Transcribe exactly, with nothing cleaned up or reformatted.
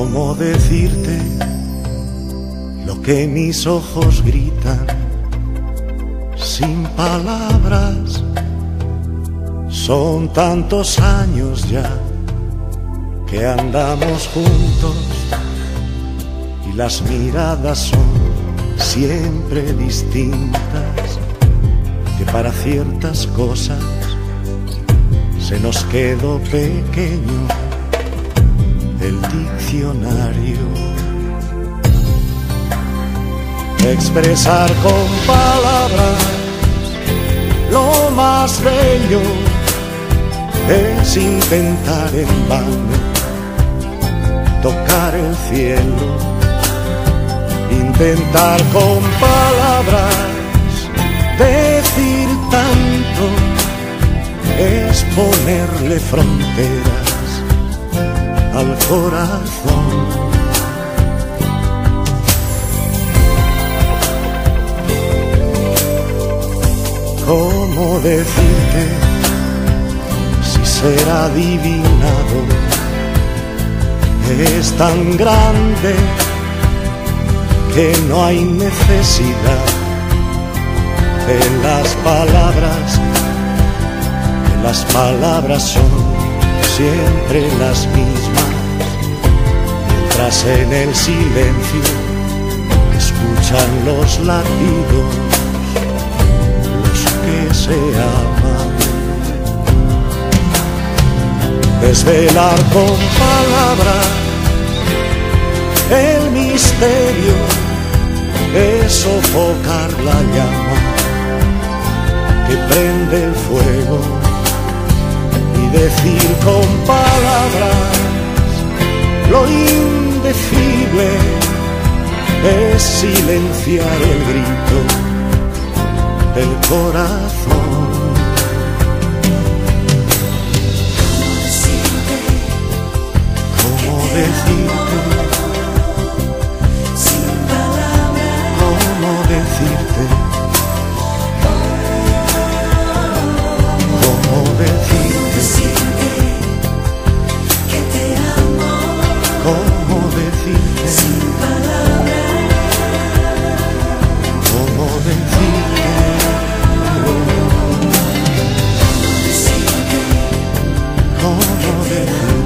¿Cómo decirte lo que mis ojos gritan sin palabras? Son tantos años ya que andamos juntos y las miradas son siempre distintas, que para ciertas cosas se nos quedó pequeño el diccionario. Expresar con palabras lo más bello es intentar en vano tocar el cielo. Intentar con palabras decir tanto es ponerle fronteras al corazón. ¿Cómo decirte si ser adivinado es tan grande que no hay necesidad de las palabras? Que las palabras son siempre las mismas, mientras en el silencio escuchan los latidos los que se aman. Desvelar con palabras el misterio es sofocar la llama que prende el fuego, y decir con palabras lo indecible es silenciar el grito del corazón. ¿Cómo decirte? ¿Cómo decirte? ¿Cómo decirte? Que te amo. ¿Cómo decirte? Sin palabras. ¿Cómo decirte? Decirte ¿Cómo decirte?